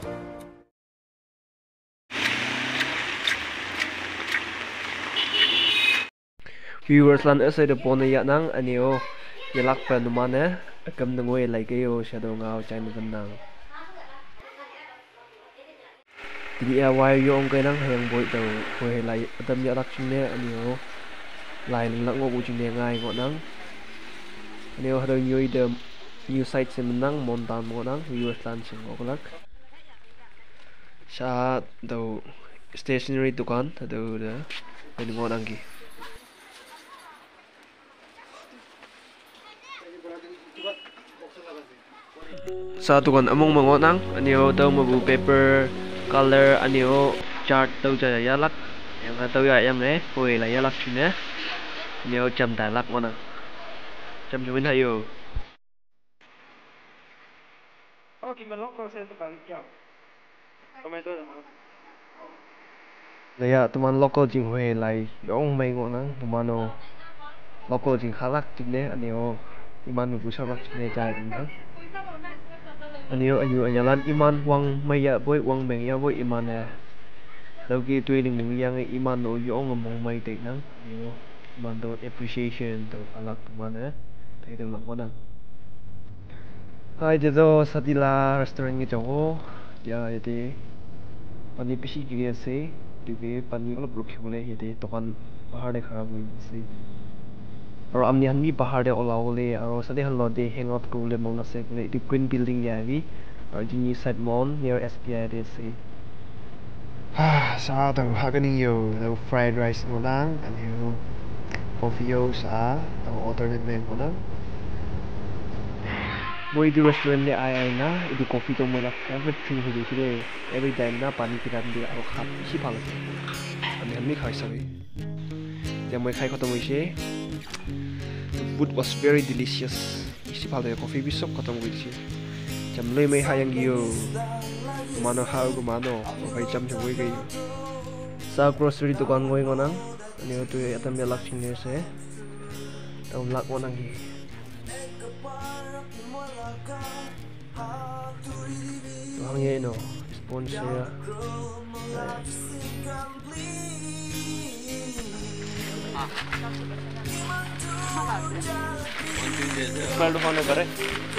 Viewers lan asa de pon ya nang anio yelak pa numane akam nangoi lai kayo shadow ngao chai na nang tini ya wai yo ong kai nang hayang boy tau hoi lai atam ya lak chine anio lai lak ngo u chine ngai ngo nang anio hado nyoi de new site sim nang montan mo nang viewers lan sing ngo lak sha do stationery dukan hado de ngo nang gi sa tukan among mango nang anio daw mabu paper color anio chart daw ja yalak yang daw ya yang hoi la yalak chine anio cham da lak mo nang cham chumin hayo okay man local se tukan kya tomato ya tuman local jing hoi lai yong mai ngo nang tumano local jing halak chine anio iman bu salak chine jai nang anio anyalan iman wang maya boy wang meng ya boy iman lagi tui ling mung yang iman no yong mong mai te nang anio iman do appreciation to alak man te do lak man hai je do Sadila restaurant ngi jago ya yete pani pisi gi ase duge pani olop rukhi bole yete tokan bahar de khara boi ase aro amni hanmi bahar de olawole aro sade hanlo de hangout kurule mong ase kule di green building ya wi aro jini side mon near SBI de se sa to haganing yo the fried rice ngolang anyo coffee yo sa to alternate men ngolang moi di restaurant de ai na di coffee to mo la favorite thing ho de every time na pani kiran di aro khap si phal ami hanmi khai sabi ya moi khai khatam hoise the food was very delicious isi phal de coffee bi sok khatam hoise jam lei mai hayang yo mano hau ko mano kai cham choi gai sa grocery dukan ngoi ngonang ani tu atam ya lak ching ne se tau lak ngonang hi hang ye no sponsor Smell to phone करे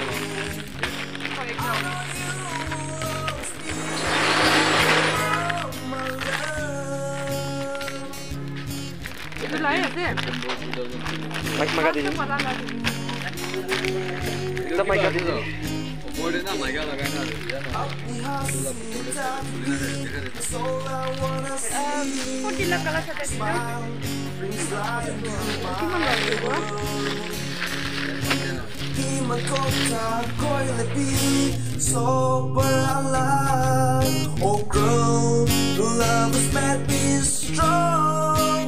Mic maga diji. Kita mic maga diji. Board ना mic लगाना है ना. कौन सी लकड़ा से देती है? किमान लगेगा? Oh girl, love is made me strong.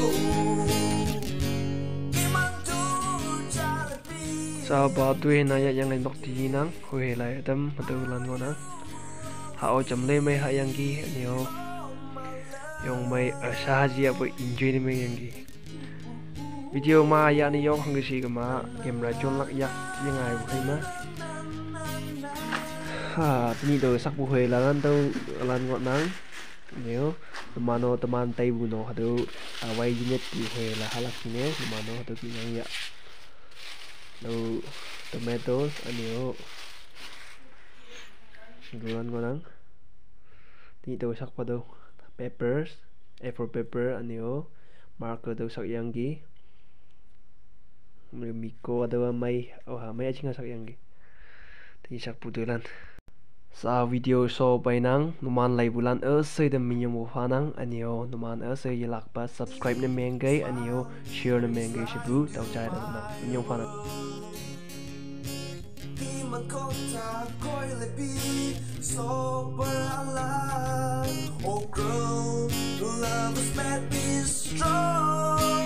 Sa ba tuwe na ya yang nok ti nang hoi lai tam matu lan ngona ha o cham le mai ha yang gi anio yong mai sa ji abo enjoy ni mai yang gi video ma ya ni yong hang si ga ma camera chon lak yak yang ai hai ma ha ni do sak bu hoi lan tau lan ngot nang anio mano teman tai bu no hadu awai jinet ti hoi la halak ni mano hadu ki yang ya no tomatoes anio gulan ngonang ti to sak pa do peppers for pepper anio marker do sak yangi miko adawa mai oh mai achinga sak yangi ti sak pudulan sa video so painang numan lai bulan sei da minyam wo fanang anio numan sei yelak pa subscribe ne mengai anio share ne mengai shibu tau chai da na minyam fanang Oh girl, love has made me strong.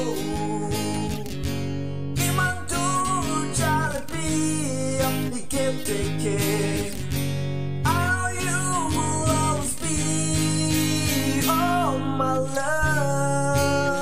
Iman tu jalebi, you can't take it. You will always be all my love.